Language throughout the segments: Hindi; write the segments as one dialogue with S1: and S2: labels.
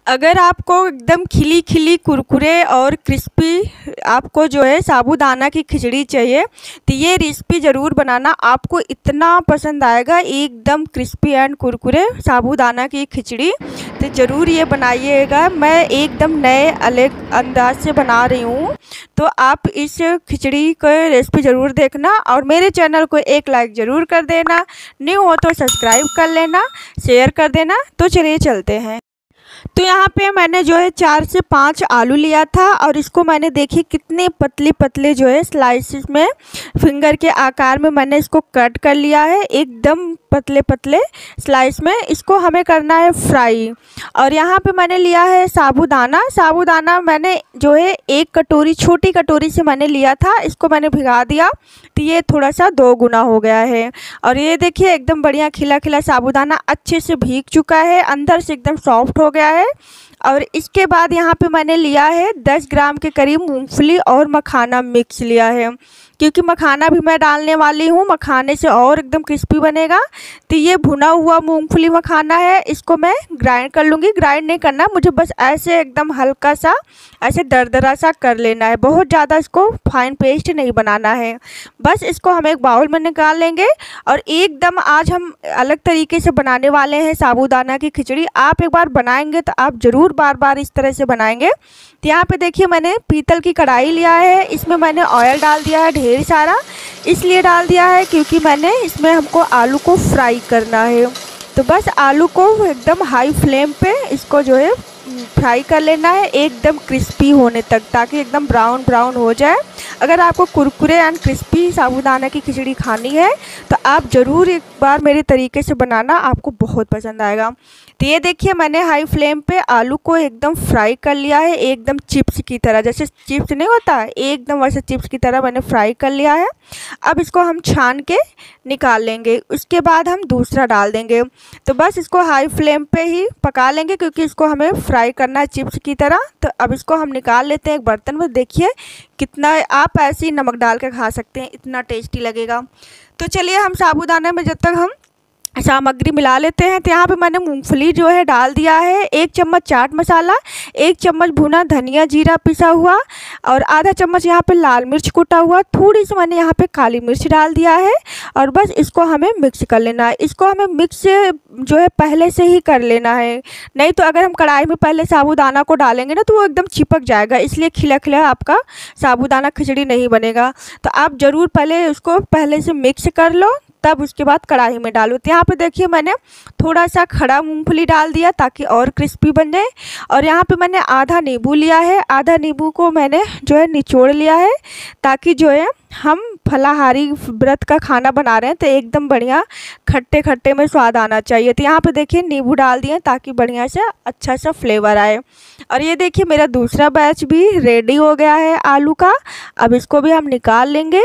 S1: अगर आपको एकदम खिली खिली कुरकुरे और क्रिस्पी आपको जो है साबूदाना की खिचड़ी चाहिए तो ये रेसिपी ज़रूर बनाना। आपको इतना पसंद आएगा, एकदम क्रिस्पी एंड कुरकुरे साबूदाना की खिचड़ी। तो ज़रूर ये बनाइएगा। मैं एकदम नए अलग अंदाज से बना रही हूँ, तो आप इस खिचड़ी को रेसिपी ज़रूर देखना और मेरे चैनल को एक लाइक ज़रूर कर देना। न्यू हो तो सब्सक्राइब कर लेना, शेयर कर देना। तो चलिए चलते हैं। तो यहाँ पे मैंने जो है 4 से 5 आलू लिया था और इसको मैंने देखिए कितने पतले पतले जो है स्लाइसेस में फिंगर के आकार में मैंने इसको कट कर लिया है, एकदम पतले पतले स्लाइस में। इसको हमें करना है फ्राई। और यहाँ पे मैंने लिया है साबूदाना। साबूदाना मैंने जो है 1 कटोरी, छोटी कटोरी से मैंने लिया था, इसको मैंने भिगा दिया तो ये थोड़ा सा 2 गुना हो गया है। और ये देखिए एकदम बढ़िया खिला खिला साबूदाना अच्छे से भीग चुका है, अंदर से एकदम सॉफ्ट हो गया है। और इसके बाद यहाँ पे मैंने लिया है 10 ग्राम के करीब मूंगफली और मखाना मिक्स लिया है, क्योंकि मखाना भी मैं डालने वाली हूँ, मखाने से और एकदम क्रिस्पी बनेगा। तो ये भुना हुआ मूंगफली मखाना है, इसको मैं ग्राइंड कर लूँगी। ग्राइंड नहीं करना मुझे, बस ऐसे एकदम हल्का सा ऐसे दरदरा सा कर लेना है, बहुत ज़्यादा इसको फाइन पेस्ट नहीं बनाना है। बस इसको हम एक बाउल में निकाल लेंगे और एकदम आज हम अलग तरीके से बनाने वाले हैं साबूदाना की खिचड़ी। आप एक बार बनाएंगे तो आप ज़रूर बार बार इस तरह से बनाएंगे। तो यहाँ पे देखिए मैंने पीतल की कढ़ाई लिया है, इसमें मैंने ऑयल डाल दिया है ढेर सारा। इसलिए डाल दिया है क्योंकि मैंने इसमें हमको आलू को फ्राई करना है। तो बस आलू को एकदम हाई फ्लेम पे इसको जो है फ्राई कर लेना है एकदम क्रिस्पी होने तक, ताकि एकदम ब्राउन ब्राउन हो जाए। अगर आपको कुरकुरे एंड क्रिस्पी साबूदाना की खिचड़ी खानी है तो आप ज़रूर एक बार मेरे तरीके से बनाना, आपको बहुत पसंद आएगा। तो ये देखिए मैंने हाई फ्लेम पे आलू को एकदम फ्राई कर लिया है, एकदम चिप्स की तरह, जैसे चिप्स नहीं होता है एकदम वैसे चिप्स की तरह मैंने फ्राई कर लिया है। अब इसको हम छान के निकाल लेंगे, उसके बाद हम दूसरा डाल देंगे। तो बस इसको हाई फ्लेम पे ही पका लेंगे क्योंकि इसको हमें फ्राई करना है चिप्स की तरह। तो अब इसको हम निकाल लेते हैं एक बर्तन में। देखिए कितना, आप ऐसे ही नमक डाल के खा सकते हैं, इतना टेस्टी लगेगा। तो चलिए हम साबूदाना में जब तक हम सामग्री मिला लेते हैं। तो यहाँ पे मैंने मूंगफली जो है डाल दिया है, 1 चम्मच चाट मसाला, 1 चम्मच भुना धनिया जीरा पिसा हुआ और आधा चम्मच यहाँ पे लाल मिर्च कुटा हुआ, थोड़ी सी मैंने यहाँ पे काली मिर्च डाल दिया है। और बस इसको हमें मिक्स कर लेना है। इसको हमें मिक्स जो है पहले से ही कर लेना है, नहीं तो अगर हम कढ़ाई में पहले साबूदाना को डालेंगे ना तो वो एकदम चिपक जाएगा, इसलिए खिला खिला आपका साबूदाना खिचड़ी नहीं बनेगा। तो आप ज़रूर पहले उसको पहले से मिक्स कर लो, तब उसके बाद कढ़ाई में डालो। तो यहाँ पे देखिए मैंने थोड़ा सा खड़ा मूंगफली डाल दिया ताकि और क्रिस्पी बन जाए। और यहाँ पे मैंने आधा नींबू लिया है, आधा नींबू को मैंने जो है निचोड़ लिया है, ताकि जो है हम फलाहारी व्रत का खाना बना रहे हैं तो एकदम बढ़िया खट्टे खट्टे में स्वाद आना चाहिए। तो यहाँ पे देखिए नींबू डाल दिए ताकि बढ़िया से अच्छा सा फ्लेवर आए। और ये देखिए मेरा दूसरा बैच भी रेडी हो गया है आलू का। अब इसको भी हम निकाल लेंगे।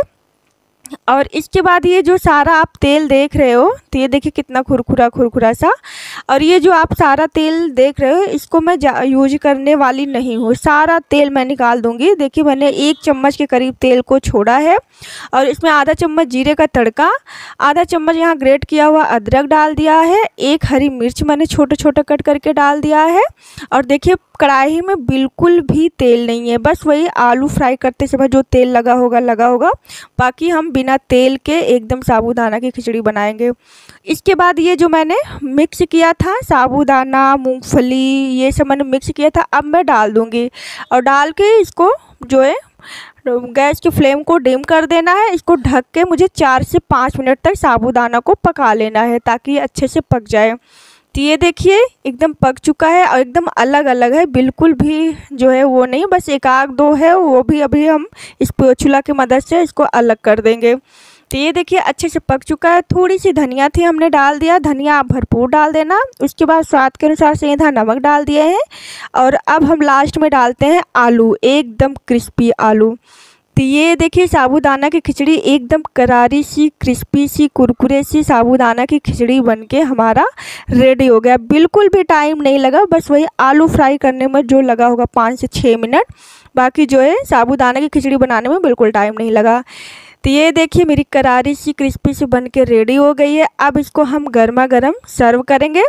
S1: और इसके बाद ये जो सारा आप तेल देख रहे हो, तो ये देखिए कितना खुरखुरा खुरखुरा सा। और ये जो आप सारा तेल देख रहे हो इसको मैं यूज करने वाली नहीं हूँ, सारा तेल मैं निकाल दूंगी। देखिए मैंने 1 चम्मच के करीब तेल को छोड़ा है और इसमें आधा चम्मच जीरे का तड़का, आधा चम्मच यहाँ ग्रेट किया हुआ अदरक डाल दिया है, 1 हरी मिर्च मैंने छोटे छोटे कट करके डाल दिया है। और देखिए कढ़ाई में बिल्कुल भी तेल नहीं है, बस वही आलू फ्राई करते समय जो तेल लगा होगा, बाकी हम बिना तेल के एकदम साबूदाना की खिचड़ी बनाएंगे। इसके बाद ये जो मैंने मिक्स किया था साबूदाना मूंगफली ये सब मैंने मिक्स किया था, अब मैं डाल दूंगी। और डाल के इसको जो है गैस की फ्लेम को डिम कर देना है। इसको ढक के मुझे 4 से 5 मिनट तक साबूदाना को पका लेना है ताकि ये अच्छे से पक जाए। तो ये देखिए एकदम पक चुका है और एकदम अलग अलग है, बिल्कुल भी जो है वो नहीं, बस 1 आध 2 है, वो भी अभी हम इस स्पैचुला की मदद से इसको अलग कर देंगे। तो ये देखिए अच्छे से पक चुका है। थोड़ी सी धनिया थी हमने डाल दिया, धनिया आप भरपूर डाल देना। उसके बाद स्वाद के अनुसार सेंधा नमक डाल दिए हैं। और अब हम लास्ट में डालते हैं आलू, एकदम क्रिस्पी आलू। तो ये देखिए साबूदाना की खिचड़ी एकदम करारी सी क्रिस्पी सी कुरकुरे सी साबूदाना की खिचड़ी बनके हमारा रेडी हो गया। बिल्कुल भी टाइम नहीं लगा, बस वही आलू फ्राई करने में जो लगा होगा 5 से 6 मिनट, बाकी जो है साबूदाना की खिचड़ी बनाने में बिल्कुल टाइम नहीं लगा। तो ये देखिए मेरी करारी सी क्रिस्पी सी बनके रेडी हो गई है। अब इसको हम गर्मा गर्म सर्व करेंगे।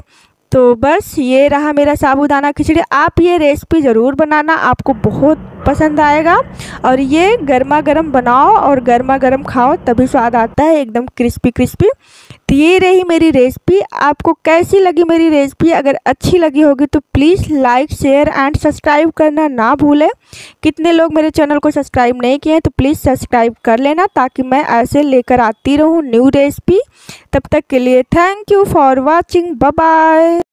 S1: तो बस ये रहा मेरा साबूदाना खिचड़ी। आप ये रेसिपी ज़रूर बनाना, आपको बहुत पसंद आएगा। और ये गर्मा गर्म बनाओ और गर्मा गर्म खाओ, तभी स्वाद आता है, एकदम क्रिस्पी क्रिस्पी। तो ये रही मेरी रेसिपी। आपको कैसी लगी मेरी रेसिपी? अगर अच्छी लगी होगी तो please like share and subscribe करना ना भूलें। कितने लोग मेरे चैनल को सब्सक्राइब नहीं किए हैं तो प्लीज़ सब्सक्राइब कर लेना, ताकि मैं ऐसे लेकर आती रहूँ न्यू रेसिपी। तब तक के लिए thank you for watching, bye bye.